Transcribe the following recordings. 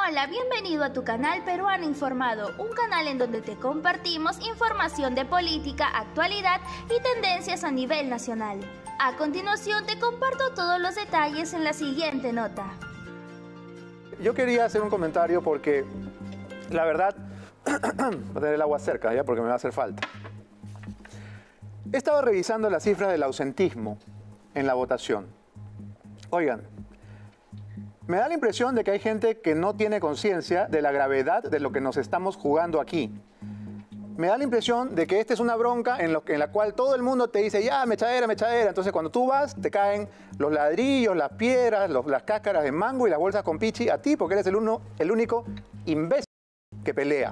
Hola, bienvenido a tu canal Peruano Informado, un canal en donde te compartimos información de política, actualidad y tendencias a nivel nacional. A continuación te comparto todos los detalles en la siguiente nota. Yo quería hacer un comentario porque, la verdad, voy a tener el agua cerca ya porque me va a hacer falta. He estado revisando las cifras del ausentismo en la votación. Oigan, me da la impresión de que hay gente que no tiene conciencia de la gravedad de lo que nos estamos jugando aquí. Me da la impresión de que esta es una bronca en la cual todo el mundo te dice, ya, mechadera, mechadera. Entonces, cuando tú vas, te caen los ladrillos, las piedras, las cáscaras de mango y las bolsas con pichi a ti, porque eres el único imbécil que pelea.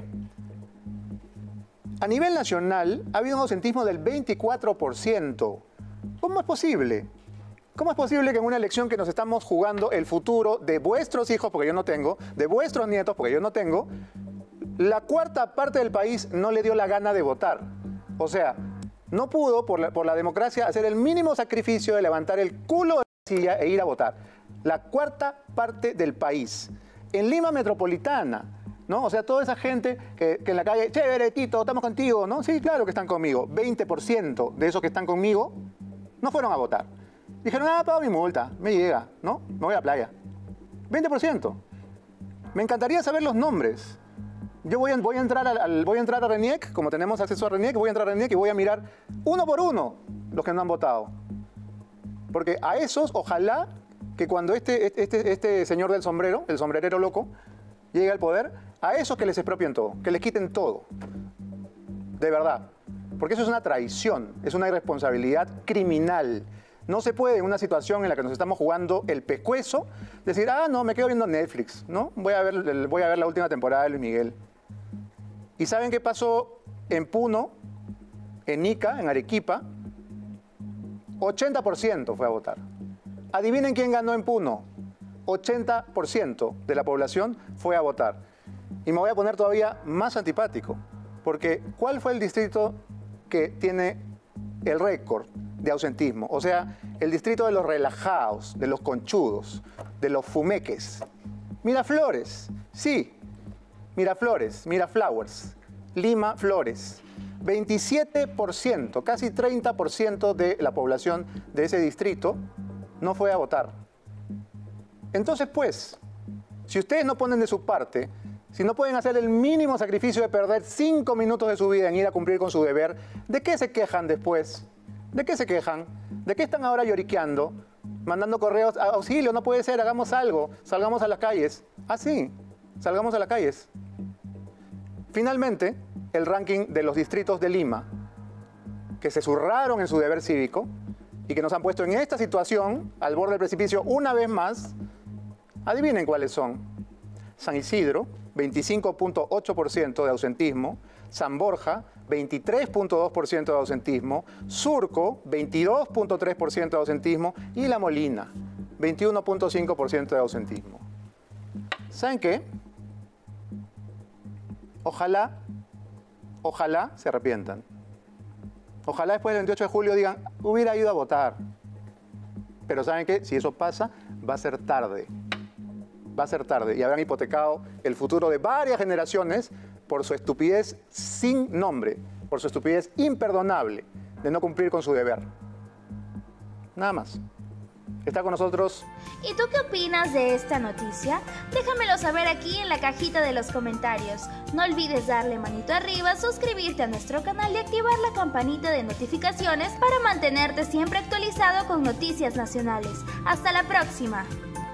A nivel nacional, ha habido un ausentismo del 24%. ¿Cómo es posible? ¿Cómo es posible que en una elección que nos estamos jugando el futuro de vuestros hijos, porque yo no tengo, de vuestros nietos, porque yo no tengo, la cuarta parte del país no le dio la gana de votar? O sea, no pudo, por la democracia, hacer el mínimo sacrificio de levantar el culo de la silla e ir a votar. La cuarta parte del país. En Lima Metropolitana, ¿no? O sea, toda esa gente que en la calle, chévere, Tito, estamos contigo, ¿no? Sí, claro que están conmigo. 20% de esos que están conmigo no fueron a votar. Dijeron, pago mi multa, me llega, ¿no? Me voy a la playa. 20%. Me encantaría saber los nombres. Yo voy a entrar a RENIEC, como tenemos acceso a RENIEC, voy a entrar a RENIEC y voy a mirar uno por uno los que no han votado. Porque a esos, ojalá que cuando este señor del sombrero, el sombrerero loco, llegue al poder, a esos que les expropien todo, que les quiten todo. De verdad. Porque eso es una traición, es una irresponsabilidad criminal. No se puede en una situación en la que nos estamos jugando el pescuezo decir, no, me quedo viendo Netflix, ¿no? Voy a ver la última temporada de Luis Miguel. ¿Y saben qué pasó en Puno, en Ica, en Arequipa? 80% fue a votar. Adivinen quién ganó en Puno. 80% de la población fue a votar. Y me voy a poner todavía más antipático, porque ¿cuál fue el distrito que tiene el récord de ausentismo? O sea, el distrito de los relajados, de los conchudos, de los fumeques. Miraflores, sí, Miraflores, Miraflowers, Lima Flores. 27%, casi 30% de la población de ese distrito no fue a votar. Entonces, pues, si ustedes no ponen de su parte, si no pueden hacer el mínimo sacrificio de perder 5 minutos de su vida en ir a cumplir con su deber, ¿de qué se quejan después? ¿De qué se quejan? ¿De qué están ahora lloriqueando? Mandando correos, auxilio, no puede ser, hagamos algo, salgamos a las calles. Sí, salgamos a las calles. Finalmente, el ranking de los distritos de Lima, que se zurraron en su deber cívico y que nos han puesto en esta situación, al borde del precipicio una vez más, adivinen cuáles son. San Isidro, 25.8% de ausentismo. San Borja, 23.2% de ausentismo. Surco, 22.3% de ausentismo. Y La Molina, 21.5% de ausentismo. ¿Saben qué? Ojalá se arrepientan. Ojalá después del 28 de julio digan, hubiera ido a votar. Pero ¿saben qué? Si eso pasa, va a ser tarde. Va a ser tarde y habrán hipotecado el futuro de varias generaciones por su estupidez sin nombre, por su estupidez imperdonable de no cumplir con su deber. Nada más. Está con nosotros. ¿Y tú qué opinas de esta noticia? Déjamelo saber aquí en la cajita de los comentarios. No olvides darle manito arriba, suscribirte a nuestro canal y activar la campanita de notificaciones para mantenerte siempre actualizado con noticias nacionales. ¡Hasta la próxima!